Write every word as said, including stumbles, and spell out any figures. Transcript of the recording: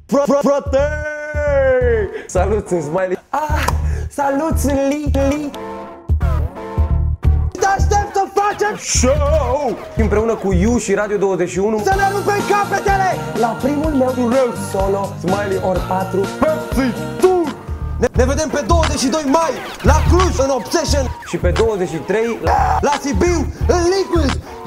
Fro, fro, frate! Salut, sunt Smiley. Ah, salut, sunt Li, Li. Te aștept să facem show! Împreună cu You și Radio douăzeci și unu să ne rupem capetele la primul meu turneu solo Smiley ori patru Pepsi Tour! Ne, ne vedem pe douăzeci și doi mai la Cluj în Obsession și pe douăzeci și trei la, la Sibiu în Liquid.